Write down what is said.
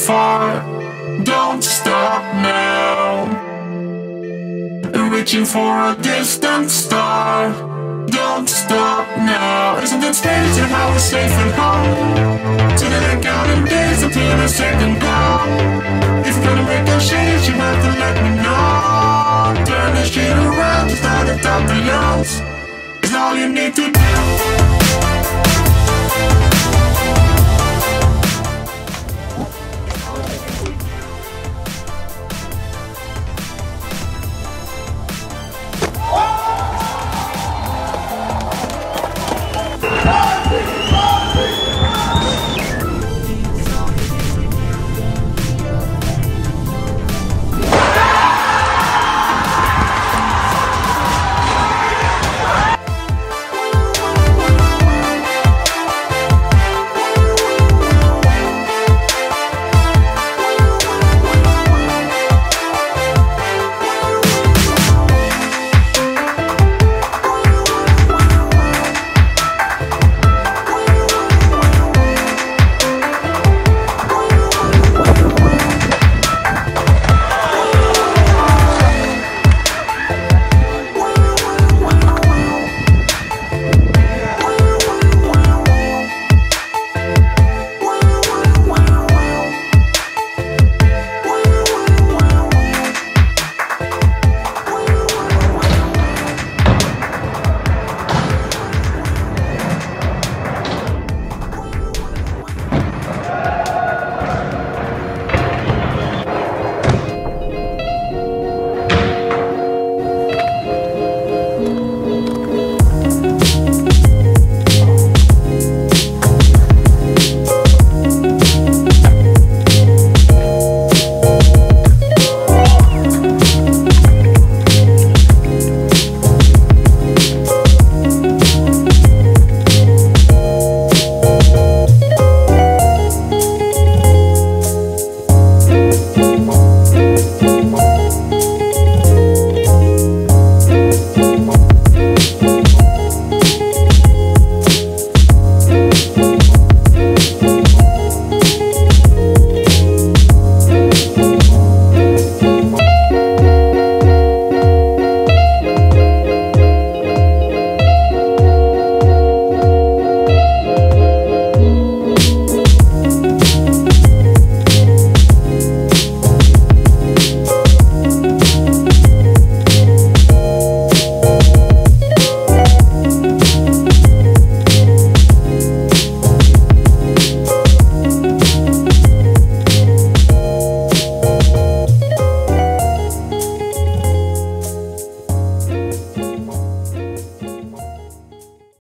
far. Don't stop now. Reaching for a distant star. Don't stop now. Isn't it strange how we're safe and home? So that I count in days until the second glow. If you're gonna make a change, you have to let me know. Turn the shit around to start at the top of yours. It's all you need to do.